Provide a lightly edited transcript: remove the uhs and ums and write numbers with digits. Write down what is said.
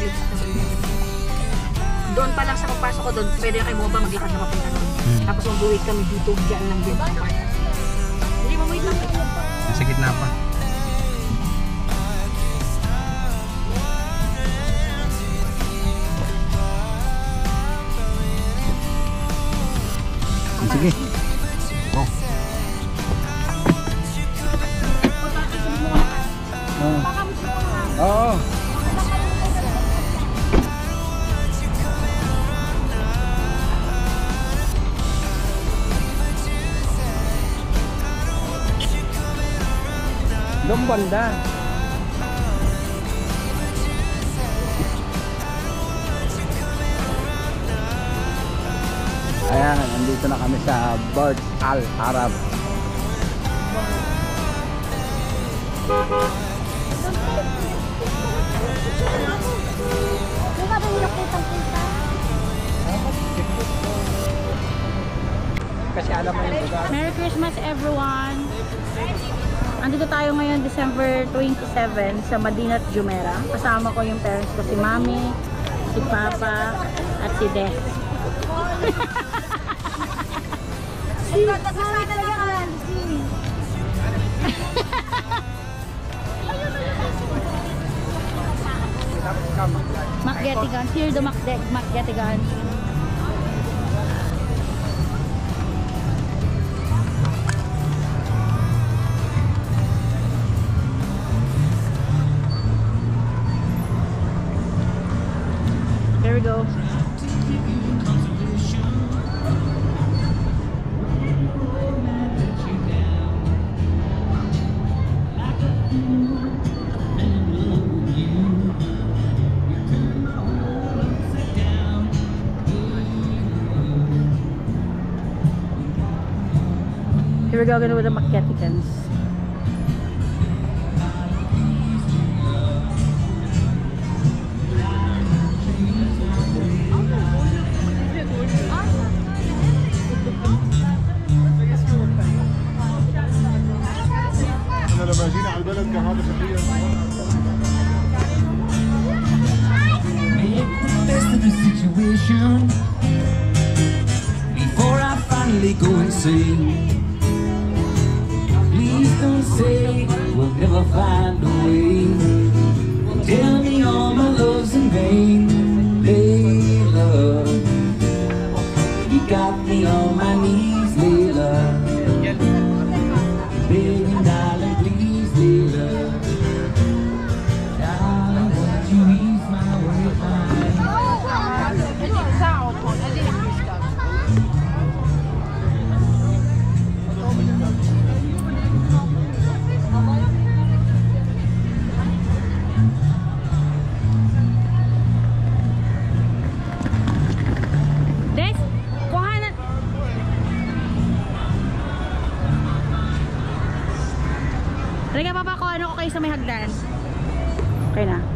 Doon pa lang sa pagpasok ko doon, pwede kayo bumaba, maglakad na papunta doon. Tapos mag-wait kami dito, dyan lang din. Hindi, mamait lang. Nasa gitna pa. Sige. Oh. Oo. Doon banda. Ayan, nandito na kami sa Burj Al Arab. Kasi alam mo yung lugar. Merry Christmas everyone! Andito tayo ngayon December 27 sa Madinat Jumeirah. Kasama ko yung parents ko, si Mami, si Papa, at si Des. Macgetigan, here the Macgetigan. Here we go. Here we go again with the Macgeticans. Best of the situation before I finally go insane. Please don't say we'll never find a way. Tell me all my love's in vain, Layla. You got me on my knees, Layla. Baby, darling, please, Layla. Darling, won't you ease my worried mind? Des, kuha na. Halika, Papa, kuha na ko kayo sa may hagdan. Okay na.